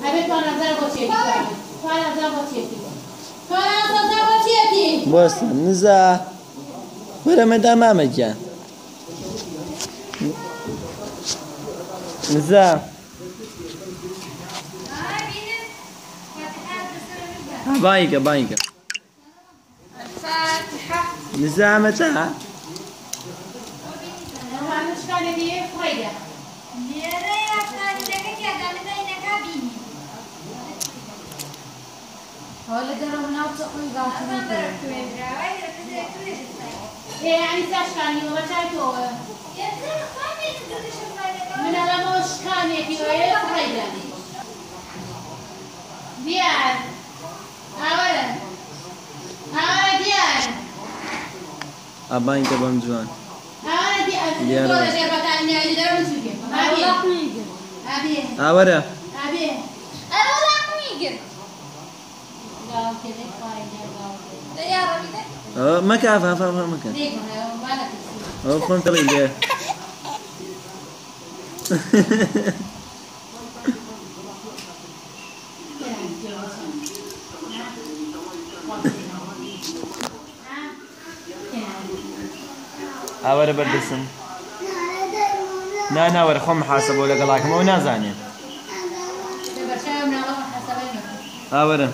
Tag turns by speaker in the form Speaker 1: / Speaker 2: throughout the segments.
Speaker 1: بس نزا ولا مدام مجان نزا بايقة بايقة
Speaker 2: الفاتحة
Speaker 1: نزا متى
Speaker 2: ولا دروا ناطق ويقاطعون
Speaker 3: يعني تشكاني وبشايتو من الأموش كان يكي ويفريدا ديار أولا ديار
Speaker 1: أباين كبام جوان
Speaker 3: أولا ديار دولة جربة أني أجي دروا نسوكي أبيه
Speaker 1: أورا
Speaker 3: أبيه
Speaker 2: أروح نيجر
Speaker 3: قاو كده قايد
Speaker 2: يا ربي
Speaker 1: ما كافة فا مكان
Speaker 3: ديك أنا بالك
Speaker 1: خون طريق ليه أورا بردسم نا ورا خم حاسب ولا قلاك مو نازاني أورا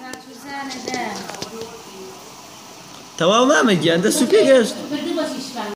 Speaker 1: تمام ما مجي عند السوق ايش